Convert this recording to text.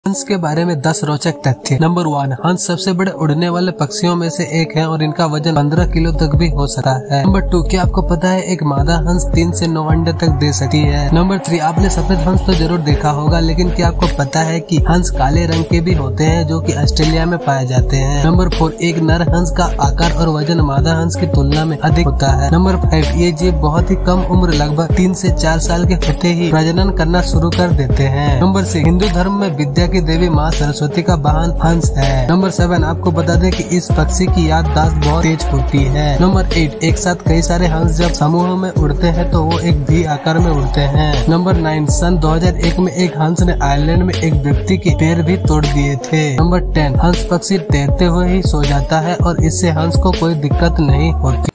हंस के बारे में 10 रोचक तथ्य। नंबर 1, हंस सबसे बड़े उड़ने वाले पक्षियों में से एक है और इनका वजन 15 किलो तक भी हो सकता है। नंबर 2, क्या आपको पता है एक मादा हंस 3 से 9 अंडे तक दे सकती है। नंबर 3, आपने सफेद हंस तो जरूर देखा होगा, लेकिन क्या आपको पता है कि हंस काले रंग के भी होते हैं जो कि ऑस्ट्रेलिया में पाए जाते हैं। नंबर 4, एक नर हंस का आकार और वजन मादा हंस की तुलना में अधिक होता है। नंबर 5, ये जीव बहुत ही कम उम्र लगभग 3 से 4 साल के होते ही प्रजनन करना शुरू कर देते हैं। नंबर 6, हिंदू धर्म में विद्या की देवी माँ सरस्वती का वाहन हंस है। नंबर 7, आपको बता दें कि इस पक्षी की याददाश्त बहुत तेज होती है। नंबर 8, एक साथ कई सारे हंस जब समूह में उड़ते हैं तो वो एक भी आकार में उड़ते हैं। नंबर 9, सन 2001 में एक हंस ने आयरलैंड में एक व्यक्ति के पैर भी तोड़ दिए थे। नंबर 10, हंस पक्षी तैरते हुए ही सो जाता है और इससे हंस को कोई दिक्कत नहीं होती।